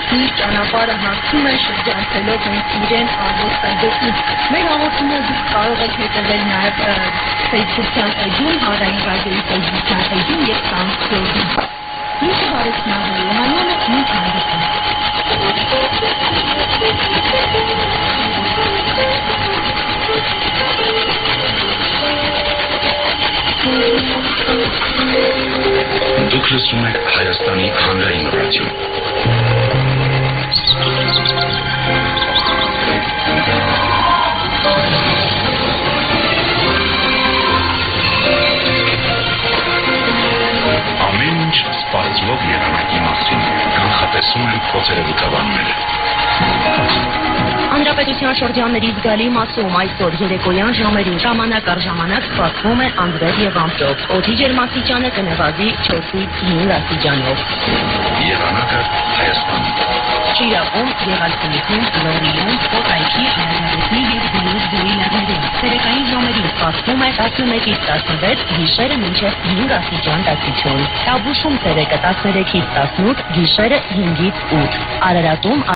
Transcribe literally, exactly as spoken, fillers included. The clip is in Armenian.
իր ճանապարհը հարթում է շրջանցելով հենց իրեն արվեստագետի։ Մեր հաղորդումը դուք կարող եք հետևել նաև Facebook-յան էջում, Հանրային ռադիոյի Facebook-յան էջում եւ SoundCloud-ում։ Ինչ բարեկամներ, Մանյանը ինչ հանդիպում։ Դուք լսում եք Հայաստանի հանրային ռադիո։ Ամեն ինչ սպառազլով եղանակի մասին կանխատեսում են փոթերևութաբանները։ Հանրապետության շրջանների զգալի մասում այսօր երեկոյան ժամերին ժամանակ առ ժամանակ սպասվում է անձրև եւ ամպրոպ։ Օդի ջերմաստիճանը կնվազի չորսից հինգ աստիճանով։ Եղանակը Հայաստանում։ Շիրակում, Եղալքունիքում, Լոռիում, Կոտայքի, Հայաստանի եւ Գյումրի գյուղի լեռներում։ Ցերեկային ժամերին սպասվում է տասնմեկից տասնվեց, գիշերը մինչև հինգ աստիճան տաքություն։ Տավուշում ցերեկը տասներեքից տասնութ, գիշերը հինգից ութ։ Արարատում